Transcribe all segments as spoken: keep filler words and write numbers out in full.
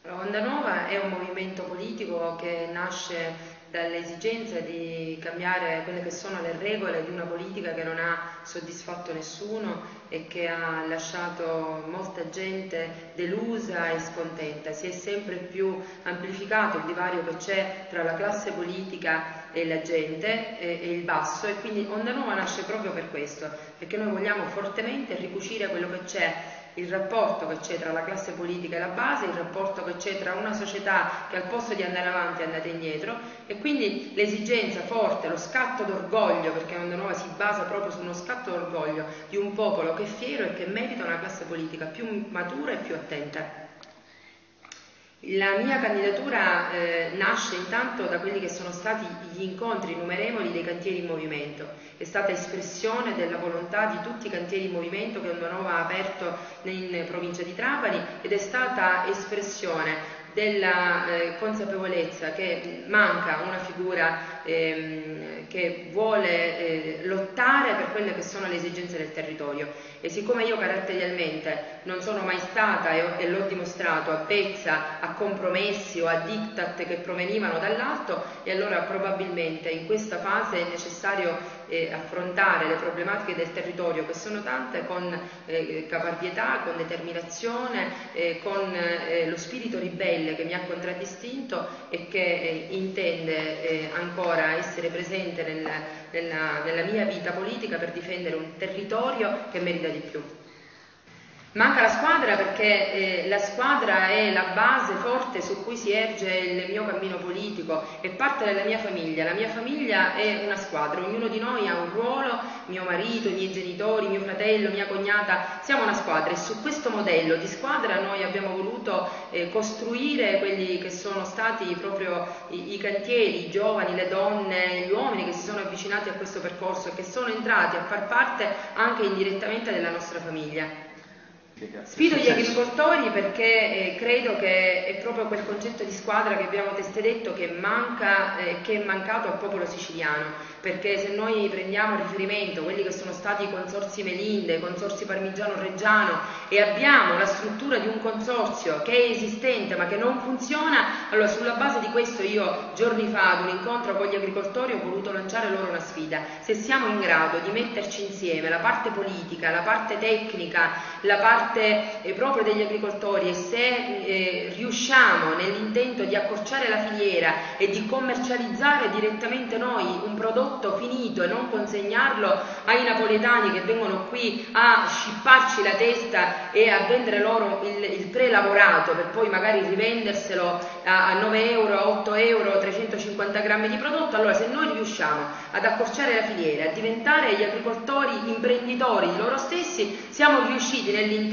Onda Nuova è un movimento politico che nasce dall'esigenza di cambiare quelle che sono le regole di una politica che non ha soddisfatto nessuno e che ha lasciato molta gente delusa e scontenta. Si è sempre più amplificato il divario che c'è tra la classe politica e la gente e, e il basso, e quindi Onda Nuova nasce proprio per questo, perché noi vogliamo fortemente ricucire quello che c'è, il rapporto che c'è tra la classe politica e la base, il rapporto che c'è tra una società che al posto di andare avanti è andata indietro, e quindi l'esigenza forte, lo scatto d'orgoglio, perché Onda Nuova si basa proprio su uno scatto d'orgoglio di un popolo che è fiero e che merita una classe politica più matura e più attenta. La mia candidatura eh, nasce intanto da quelli che sono stati gli incontri innumerevoli dei cantieri in movimento. È stata espressione della volontà di tutti i cantieri in movimento che Onda Nuova ha aperto in provincia di Trapani, ed è stata espressione della eh, consapevolezza che manca una figura ehm, che vuole eh, lottare per quelle che sono le esigenze del territorio. E siccome io caratterialmente non sono mai stata, e, e l'ho dimostrato, avvezza a compromessi o a diktat che provenivano dall'alto, e allora probabilmente in questa fase è necessario eh, affrontare le problematiche del territorio, che sono tante, con eh, caparbietà, con determinazione, eh, con eh, lo spirito ribelle che mi ha contraddistinto e che eh, intende eh, ancora essere presente nel, nella, nella mia vita politica per difendere un territorio che merita di più. Manca la squadra perché eh, la squadra è la base forte su cui si erge il mio cammino politico, è parte della mia famiglia. La mia famiglia è una squadra, ognuno di noi ha un ruolo, mio marito, i miei genitori, mio fratello, mia cognata, siamo una squadra, e su questo modello di squadra noi abbiamo voluto eh, costruire quelli che sono stati proprio i, i cantieri, i giovani, le donne, gli uomini che si sono avvicinati a questo percorso e che sono entrati a far parte anche indirettamente della nostra famiglia. Sfido gli agricoltori perché eh, credo che è proprio quel concetto di squadra che abbiamo testé detto che manca, eh, che è mancato al popolo siciliano, perché se noi prendiamo a riferimento quelli che sono stati i consorzi Melinde, i consorzi Parmigiano-Reggiano, e abbiamo la struttura di un consorzio che è esistente ma che non funziona, allora sulla base di questo io giorni fa ad un incontro con gli agricoltori ho voluto lanciare loro una sfida: se siamo in grado di metterci insieme la parte politica, la parte tecnica, la parte eh, proprio degli agricoltori, e se eh, riusciamo nell'intento di accorciare la filiera e di commercializzare direttamente noi un prodotto finito e non consegnarlo ai napoletani che vengono qui a scipparci la testa e a vendere loro il, il prelavorato per poi magari rivenderselo a, a nove euro, a otto euro, trecentocinquanta grammi di prodotto, allora se noi riusciamo ad accorciare la filiera, a diventare gli agricoltori imprenditori di loro stessi, siamo riusciti nell'intento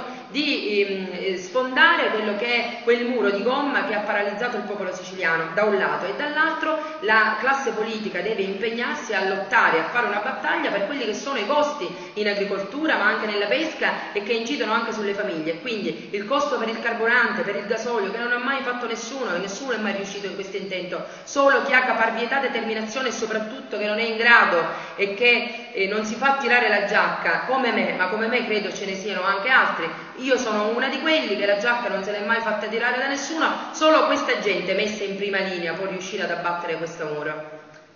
di ehm, sfondare quello che è quel muro di gomma che ha paralizzato il popolo siciliano da un lato, e dall'altro la classe politica deve impegnarsi a lottare, a fare una battaglia per quelli che sono i costi in agricoltura ma anche nella pesca e che incidono anche sulle famiglie. Quindi il costo per il carburante, per il gasolio, che non ha mai fatto nessuno, e nessuno è mai riuscito in questo intento, solo chi ha caparbietà, determinazione e soprattutto che non è in grado e che eh, non si fa tirare la giacca come me, ma come me credo ce ne siano anche altri. Io sono una di quelli che la giacca non se l'è mai fatta tirare da nessuno, solo questa gente messa in prima linea può riuscire ad abbattere questo muro.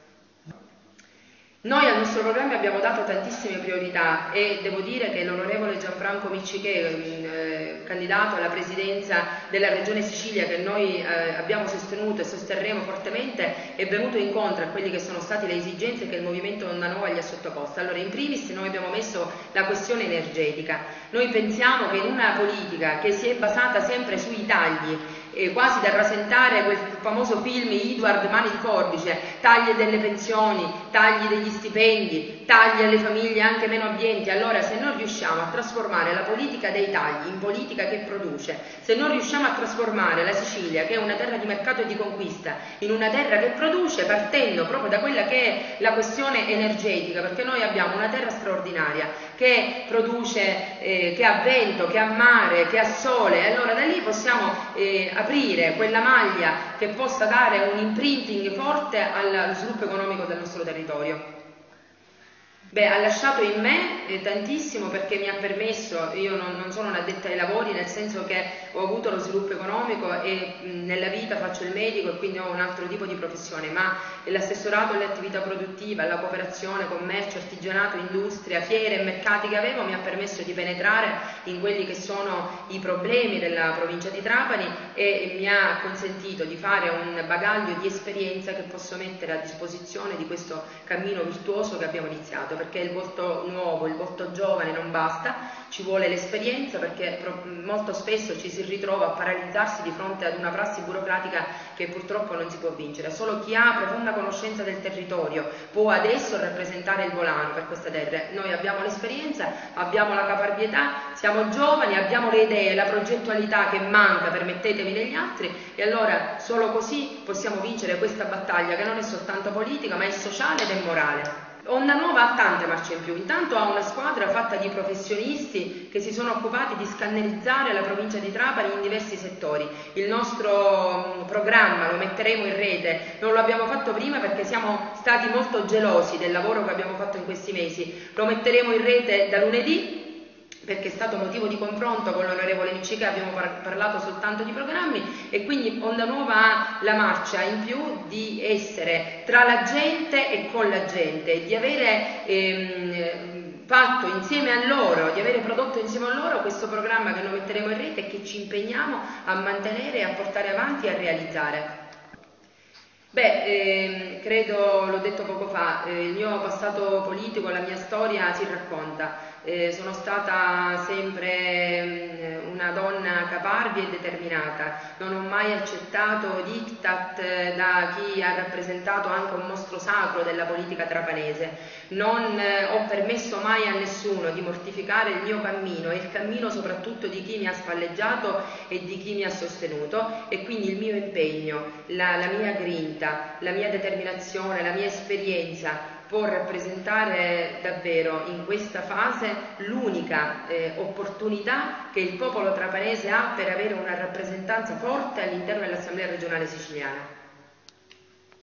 Noi al nostro programma abbiamo dato tantissime priorità e devo dire che l'onorevole Gianfranco Miccichè, eh, candidato alla presidenza della Regione Sicilia, che noi eh, abbiamo sostenuto e sosterremo fortemente, è venuto incontro a quelli che sono state le esigenze che il movimento Onda Nuova gli ha sottoposto. Allora, in primis noi abbiamo messo la questione energetica. Noi pensiamo che in una politica che si è basata sempre sui tagli, eh, quasi da rasentare quel famoso film Edward Mani di Forbice, tagli delle pensioni, tagli degli stipendi, tagli alle famiglie anche meno abbienti, allora se non riusciamo a trasformare la politica dei tagli in politica che produce, se non riusciamo a trasformare la Sicilia, che è una terra di mercato e di conquista, in una terra che produce, partendo proprio da quella che è la questione energetica, perché noi abbiamo una terra straordinaria che produce, eh, che ha vento, che ha mare, che ha sole, e allora da lì possiamo eh, aprire quella maglia che possa dare un imprinting forte allo sviluppo economico del nostro territorio. Beh, ha lasciato in me eh, tantissimo, perché mi ha permesso, io non, non sono un'addetta ai lavori, nel senso che ho avuto lo sviluppo economico e mh, nella vita faccio il medico e quindi ho un altro tipo di professione, ma l'assessorato alle attività produttive, alla cooperazione, commercio, artigianato, industria, fiere e mercati che avevo mi ha permesso di penetrare in quelli che sono i problemi della provincia di Trapani e mi ha consentito di fare un bagaglio di esperienza che posso mettere a disposizione di questo cammino virtuoso che abbiamo iniziato, perché il volto nuovo, il volto giovane non basta, ci vuole l'esperienza, perché molto spesso ci si ritrova a paralizzarsi di fronte ad una prassi burocratica che purtroppo non si può vincere. Solo chi ha profonda conoscenza del territorio può adesso rappresentare il volano per queste terre. Noi abbiamo l'esperienza, abbiamo la caparbietà, siamo giovani, abbiamo le idee, la progettualità che manca, permettetemi, negli altri, e allora solo così possiamo vincere questa battaglia che non è soltanto politica ma è sociale ed è morale. Onda Nuova ha tante marce in più, intanto ha una squadra fatta di professionisti che si sono occupati di scannerizzare la provincia di Trapani in diversi settori. Il nostro programma lo metteremo in rete, non lo abbiamo fatto prima perché siamo stati molto gelosi del lavoro che abbiamo fatto in questi mesi, lo metteremo in rete da lunedì, perché è stato motivo di confronto con l'onorevole Miccica, abbiamo par parlato soltanto di programmi, e quindi Onda Nuova ha la marcia in più di essere tra la gente e con la gente, di avere ehm, fatto insieme a loro, di avere prodotto insieme a loro questo programma che noi metteremo in rete e che ci impegniamo a mantenere, a portare avanti e a realizzare. Beh, ehm, credo, l'ho detto poco fa, eh, il mio passato politico, la mia storia si racconta. Eh, sono stata sempre eh, una donna caparbia e determinata, non ho mai accettato diktat eh, da chi ha rappresentato anche un mostro sacro della politica trapanese, non eh, ho permesso mai a nessuno di mortificare il mio cammino e il cammino soprattutto di chi mi ha spalleggiato e di chi mi ha sostenuto, e quindi il mio impegno, la, la mia grinta, la mia determinazione, la mia esperienza può rappresentare davvero in questa fase l'unica eh, opportunità che il popolo trapanese ha per avere una rappresentanza forte all'interno dell'Assemblea regionale siciliana.